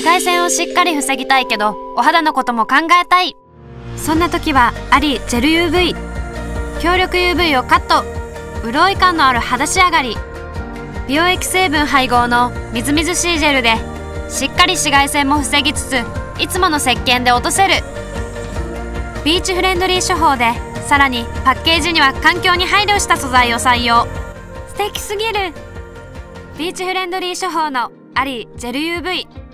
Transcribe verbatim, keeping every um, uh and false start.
外線をしっかり防ぎたいけどお肌のことも考えたい。そんな時はアリジェル ユーブイ。 強力 ユーブイ をカット。潤い感のある肌仕上がり。美容液成分配合のみずみずしいジェルでしっかり紫外線も防ぎつつ、いつもの石鹸で落とせる。ビーチフレンドリー処方で、さらにパッケージには環境に配慮した素材を採用。素敵すぎる。ビーチフレンドリー処方のアリジェル ユーブイ。